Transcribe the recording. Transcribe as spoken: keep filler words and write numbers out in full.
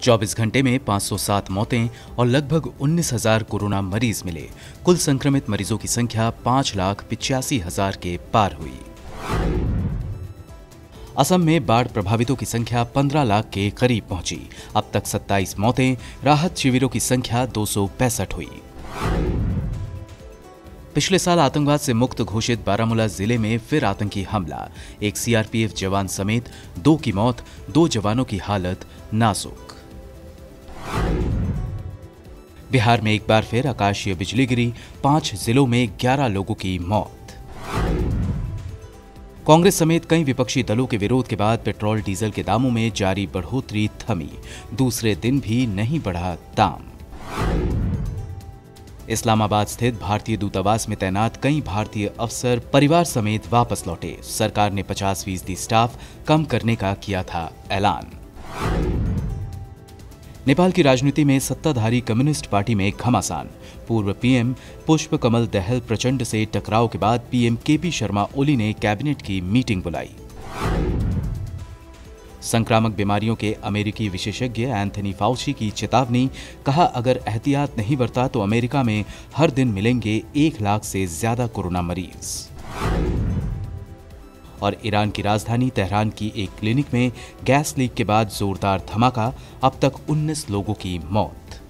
चौबीस घंटे में पाँच सौ सात मौतें और लगभग उन्नीस हजार कोरोना मरीज मिले। कुल संक्रमित मरीजों की संख्या पाँच लाख पिचासी हजार के पार हुई। असम में बाढ़ प्रभावितों की संख्या पंद्रह लाख के करीब पहुंची। अब तक सत्ताईस मौतें, राहत शिविरों की संख्या दो सौ पैंसठ हुई। पिछले साल आतंकवाद से मुक्त घोषित बारामूला जिले में फिर आतंकी हमला। एक सीआरपीएफ जवान समेत दो की मौत, दो जवानों की हालत नाजुक। बिहार में एक बार फिर आकाशीय बिजली गिरी, पांच जिलों में ग्यारह लोगों की मौत। कांग्रेस समेत कई विपक्षी दलों के विरोध के बाद पेट्रोल डीजल के दामों में जारी बढ़ोतरी थमी। दूसरे दिन भी नहीं बढ़ा दाम। इस्लामाबाद स्थित भारतीय दूतावास में तैनात कई भारतीय अफसर परिवार समेत वापस लौटे। सरकार ने पचास फीसदी स्टाफ कम करने का किया था ऐलान। नेपाल की राजनीति में सत्ताधारी कम्युनिस्ट पार्टी में घमासान। पूर्व पीएम पुष्प कमल दहल प्रचंड से टकराव के बाद पीएम केपी शर्मा ओली ने कैबिनेट की मीटिंग बुलाई। संक्रामक बीमारियों के अमेरिकी विशेषज्ञ एंथनी फाउची की चेतावनी, कहा अगर एहतियात नहीं बरता तो अमेरिका में हर दिन मिलेंगे एक लाख से ज्यादा कोरोना मरीज। और ईरान की राजधानी तेहरान की एक क्लिनिक में गैस लीक के बाद जोरदार धमाका, अब तक उन्नीस लोगों की मौत।